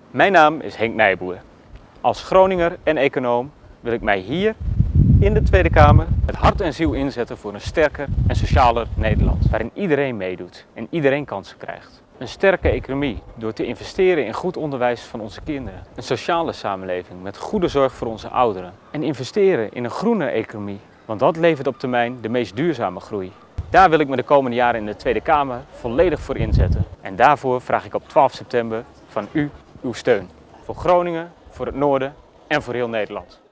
Mijn naam is Henk Nijboer. Als Groninger en econoom wil ik mij hier in de Tweede Kamer met hart en ziel inzetten voor een sterker en socialer Nederland, waarin iedereen meedoet en iedereen kansen krijgt. Een sterke economie door te investeren in goed onderwijs van onze kinderen. Een sociale samenleving met goede zorg voor onze ouderen. En investeren in een groene economie, want dat levert op termijn de meest duurzame groei. Daar wil ik me de komende jaren in de Tweede Kamer volledig voor inzetten. En daarvoor vraag ik op 12 september van u uw steun. Voor Groningen, voor het Noorden en voor heel Nederland.